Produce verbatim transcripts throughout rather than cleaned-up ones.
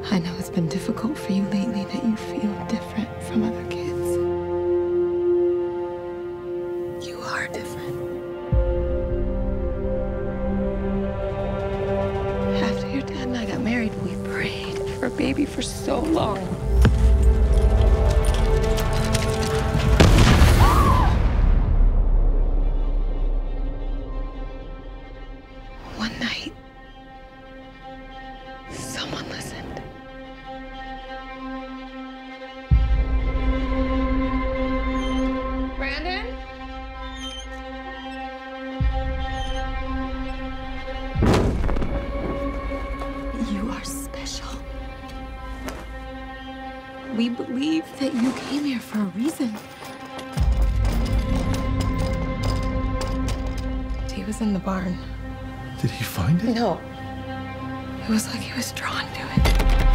I know it's been difficult for you lately that you feel different from other kids. You are different. After your dad and I got married, we prayed for a baby for so long. One night, someone listened. Brandon? You are special. We believe that you came here for a reason. He was in the barn. Did he find it? No. It was like he was drawn to it.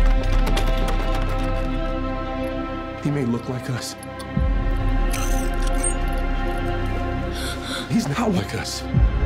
He may look like us. He's not like us.